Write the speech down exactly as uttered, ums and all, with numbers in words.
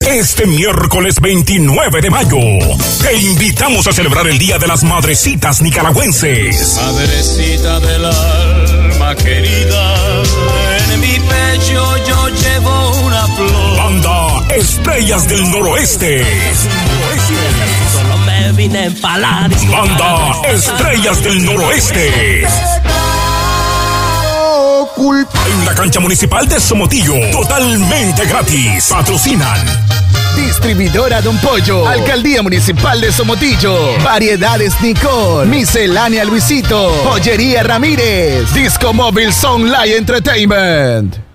Este miércoles veintinueve de mayo, te invitamos a celebrar el Día de las Madrecitas Nicaragüenses. Madrecita del alma querida, en mi pecho yo llevo una flor. Banda Estrellas del Noroeste. Solo me vine pa' la Banda Estrellas del Noroeste. En la cancha municipal de Somotillo, totalmente gratis. Patrocinan Distribuidora Don Pollo, Alcaldía Municipal de Somotillo, Variedades Nicole, Miscelánea Luisito, Pollería Ramírez, Disco Móvil Sound Live Entertainment.